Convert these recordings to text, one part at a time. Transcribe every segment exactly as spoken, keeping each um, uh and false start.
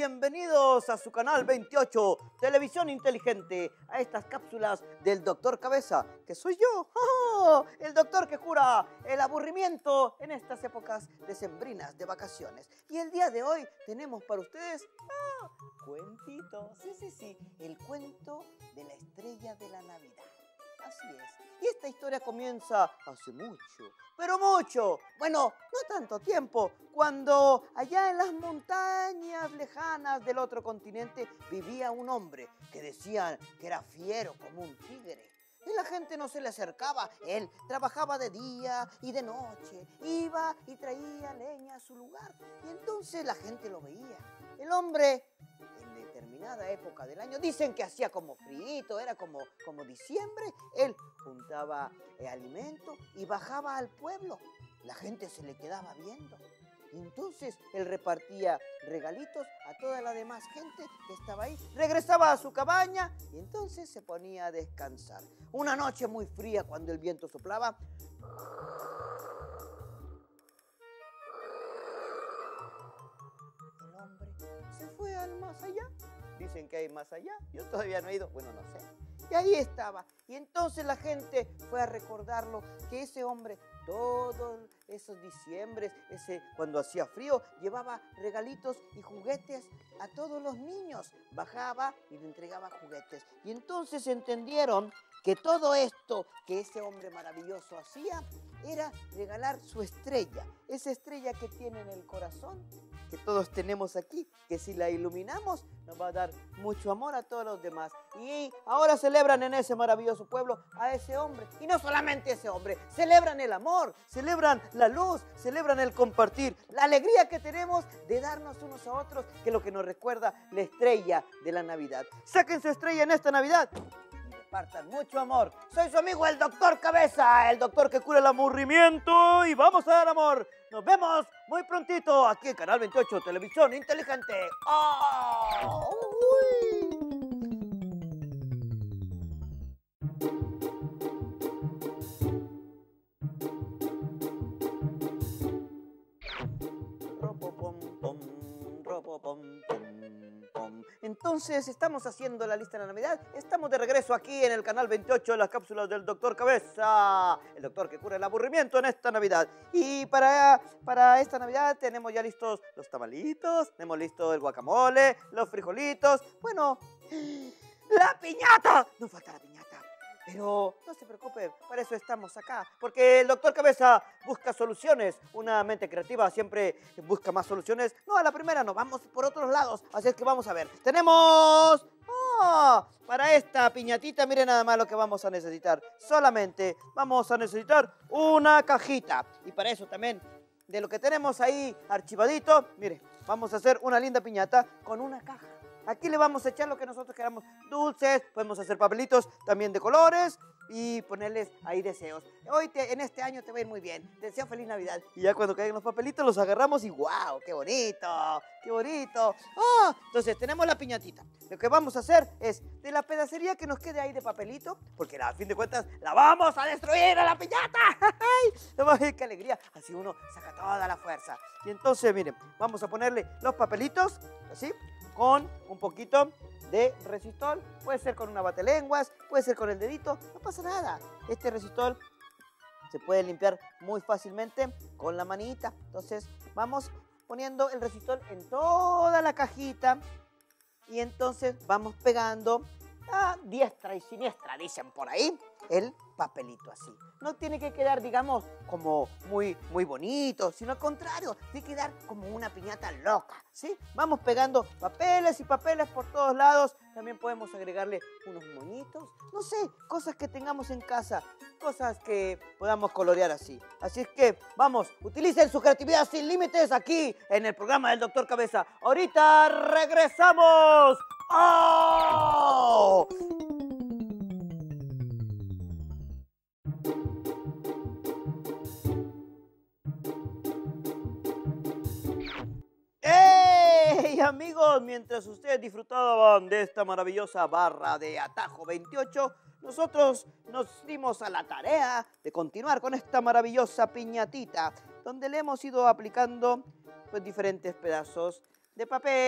bienvenidos a su canal veintiocho, Televisión Inteligente, a estas cápsulas del doctor Cabeza, que soy yo, ¡oh! El doctor que cura el aburrimiento en estas épocas decembrinas de vacaciones. Y el día de hoy tenemos para ustedes, ¡ah! Cuentito, sí, sí, sí, el cuento de la estrella de la Navidad. Así es. Y esta historia comienza hace mucho, pero mucho, bueno, no tanto tiempo, cuando allá en las montañas lejanas del otro continente vivía un hombre que decían que era fiero como un tigre. Y la gente no se le acercaba. Él trabajaba de día y de noche, iba y traía leña a su lugar. Y entonces la gente lo veía. El hombre, en determinada época del año, dicen que hacía como frío, era como, como diciembre, él juntaba eh, alimento y bajaba al pueblo. La gente se le quedaba viendo. Y entonces él repartía regalitos a toda la demás gente que estaba ahí. Regresaba a su cabaña y entonces se ponía a descansar. Una noche muy fría, cuando el viento soplaba, el hombre se fue al más allá. Dicen que hay más allá. Yo todavía no he ido. Bueno, no sé. Y ahí estaba. Y entonces la gente fue a recordarlo, que ese hombre todos esos diciembres, ese, cuando hacía frío, llevaba regalitos y juguetes a todos los niños. Bajaba y le entregaba juguetes. Y entonces entendieron que todo esto que ese hombre maravilloso hacía era regalar su estrella. Esa estrella que tiene en el corazón, que todos tenemos aquí, que si la iluminamos nos va a dar mucho amor a todos los demás. Y ahora celebran en ese maravilloso pueblo a ese hombre. Y no solamente ese hombre, celebran el amor, celebran la luz, celebran el compartir, la alegría que tenemos de darnos unos a otros, que es lo que nos recuerda la estrella de la Navidad. Saquen su estrella en esta Navidad y repartan mucho amor. Soy su amigo el doctor Cabeza, el doctor que cura el aburrimiento, y vamos a dar amor. Nos vemos muy prontito aquí en Canal veintiocho, Televisión Inteligente. ¡Oh! ¡Uy! Entonces, estamos haciendo la lista de la Navidad. Estamos de regreso aquí en el Canal veintiocho, en las cápsulas del doctor Cabeza, el doctor que cura el aburrimiento en esta Navidad. Y para, para esta Navidad tenemos ya listos los tamalitos, tenemos listo el guacamole, los frijolitos. Bueno, ¡la piñata! No falta la piñata. Pero no se preocupe, para eso estamos acá. Porque el doctor Cabeza busca soluciones. Una mente creativa siempre busca más soluciones. No, a la primera no, vamos por otros lados. Así es que vamos a ver. Tenemos... Oh, para esta piñatita, miren nada más lo que vamos a necesitar. Solamente vamos a necesitar una cajita. Y para eso también, de lo que tenemos ahí archivadito, miren, vamos a hacer una linda piñata con una caja. Aquí le vamos a echar lo que nosotros queramos, dulces, podemos hacer papelitos también de colores y ponerles ahí deseos. Hoy, te, en este año te va a ir muy bien, te deseo feliz Navidad. Y ya cuando caigan los papelitos los agarramos y ¡wow! ¡Qué bonito! ¡Qué bonito! ¡Oh! Entonces tenemos la piñatita. Lo que vamos a hacer es, de la pedacería que nos quede ahí de papelito, porque a fin de cuentas la vamos a destruir a la piñata. ¡Ay, qué alegría! Así uno saca toda la fuerza. Y entonces, miren, vamos a ponerle los papelitos, así, con un poquito de resistol. Puede ser con una batelenguas, puede ser con el dedito, no pasa nada. Este resistol se puede limpiar muy fácilmente con la manita. Entonces vamos poniendo el resistol en toda la cajita y entonces vamos pegando a diestra y siniestra, dicen por ahí, el papelito así. No tiene que quedar, digamos, como muy, muy bonito, sino al contrario, tiene que quedar como una piñata loca, ¿sí? Vamos pegando papeles y papeles por todos lados. También podemos agregarle unos moñitos, no sé, cosas que tengamos en casa, cosas que podamos colorear así. Así es que, vamos, utilicen su creatividad sin límites aquí en el programa del doctor Cabeza. Ahorita regresamos. ¡Oh! ¡Hey, amigos! Mientras ustedes disfrutaban de esta maravillosa barra de Atajo veintiocho, nosotros nos dimos a la tarea de continuar con esta maravillosa piñatita, donde le hemos ido aplicando pues, diferentes pedazos de papel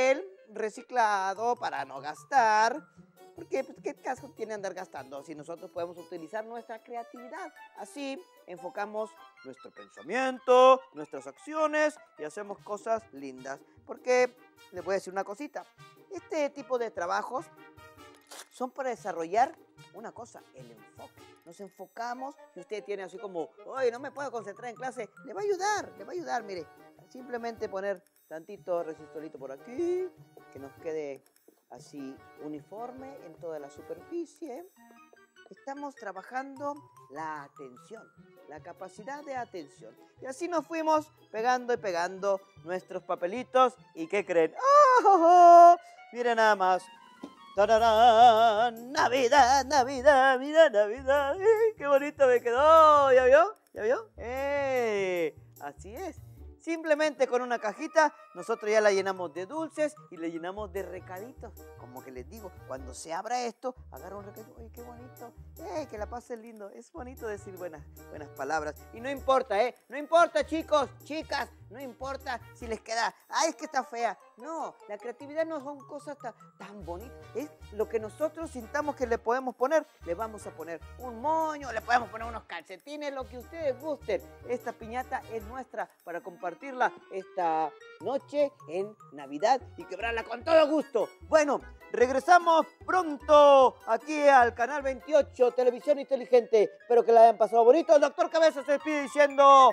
reciclado para no gastar. Porque, pues, ¿qué caso tiene andar gastando si nosotros podemos utilizar nuestra creatividad? Así enfocamos nuestro pensamiento, nuestras acciones y hacemos cosas lindas. Porque les voy a decir una cosita. Este tipo de trabajos son para desarrollar una cosa, el enfoque. Nos enfocamos y usted tiene así como, oye, no me puedo concentrar en clase. Le va a ayudar, le va a ayudar, mire. Simplemente poner tantito resistolito por aquí, que nos quede así uniforme en toda la superficie. Estamos trabajando la atención, la capacidad de atención. Y así nos fuimos pegando y pegando nuestros papelitos. ¿Y qué creen? ¡Oh, oh, oh! Miren nada más. ¡Tararán! Navidad, Navidad, mira Navidad. ¡Eh, qué bonito me quedó! ¿Ya vio? ¿Ya vio? ¡Eh! Así es. Simplemente con una cajita nosotros ya la llenamos de dulces y le llenamos de recaditos. Como que les digo, cuando se abra esto, agarra un recadito. ¡Ay, qué bonito! ¡Eh, que la pasen lindo! Es bonito decir buenas, buenas palabras. Y no importa, ¿eh? No importa, chicos, chicas. No importa si les queda, ¡ay, es que está fea! No, la creatividad no son cosas tan, tan bonitas. Es lo que nosotros sintamos que le podemos poner. Le vamos a poner un moño, le podemos poner unos calcetines, lo que ustedes gusten. Esta piñata es nuestra para compartirla esta noche en Navidad y quebrarla con todo gusto. Bueno, regresamos pronto aquí al Canal veintiocho, Televisión Inteligente. Espero que la hayan pasado bonito. El doctor Cabeza se despide diciendo...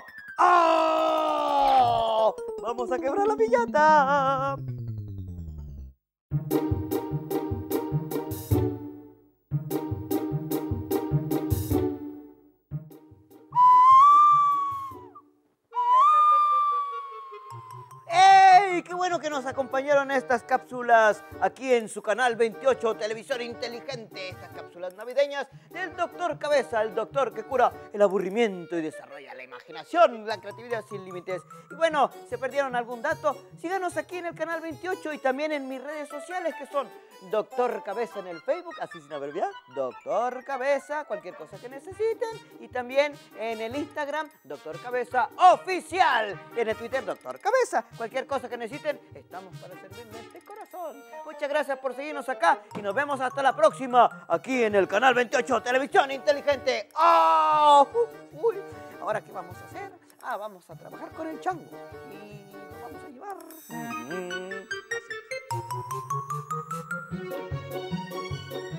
¡Oh! ¡Vamos a quebrar la piñata! ¡Ey! ¡Qué bueno que nos acompañaron estas cápsulas aquí en su Canal veintiocho, Televisión Inteligente! Estas cápsulas navideñas del doctor Cabeza, el doctor que cura el aburrimiento y desarrolla la imaginación, la creatividad sin límites. Y bueno, ¿se perdieron algún dato? Síganos aquí en el Canal veintiocho y también en mis redes sociales, que son Doctor Cabeza en el Facebook, así sin abreviar, Doctor Cabeza, cualquier cosa que necesiten. Y también en el Instagram, Doctor Cabeza Oficial. Y en el Twitter, Doctor Cabeza. Cualquier cosa que necesiten, estamos para servirles de corazón. Muchas gracias por seguirnos acá y nos vemos hasta la próxima, aquí en el Canal veintiocho, Televisión Inteligente. ¡Oh! Uy. ¿Ahora qué vamos a hacer? Ah, vamos a trabajar con el chango y nos vamos a llevar... Mm-hmm. Así.